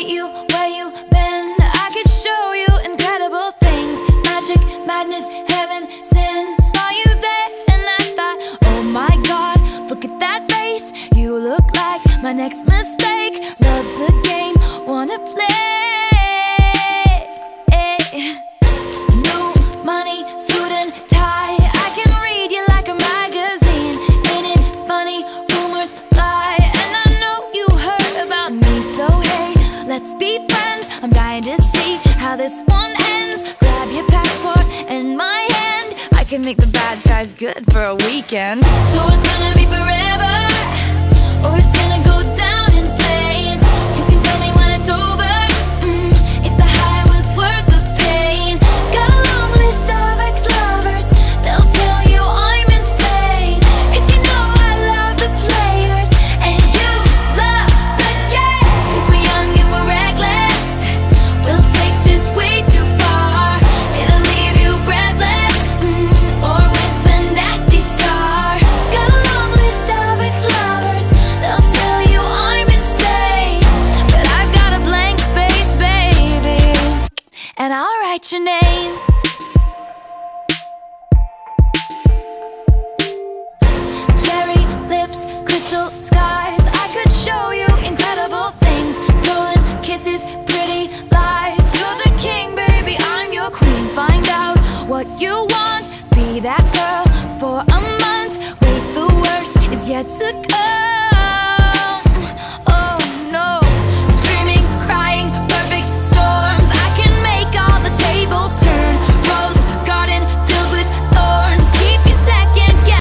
you where you been. I could show you incredible things. Magic, madness, heaven, sin. Saw you there and I thought, oh my God, look at that face. You look like my next mistake. Love's a game, wanna play. New money, suit and tie. I can read you like a magazine. Ain't it funny? Rumors fly, and I know you heard about me. So hey, let's be friends. I'm dying to see how this one ends. Grab your passport and my hand. I can make the bad guys good for a weekend. So it's gonna be forever, or it's gonna go down in flames. You can tell me when it's over, if the high was worth the pain. Got a long list of ex-lovers, they'll tell you I'm insane. Cause you know I love the players, and you love the game. Cause we're young and we're reckless, we'll take this way too far. It'll leave you breathless, or with a nasty scar. Got a long list of ex-lovers, they'll tell you I'm insane. But I got a blank space, baby, and I'll write your name. Cherry lips, crystal skies. I could show you incredible things. Stolen kisses, pretty lies. You're the king, baby, I'm your queen. Find out what you want, be that girl for a month. Wait, the worst is yet to come.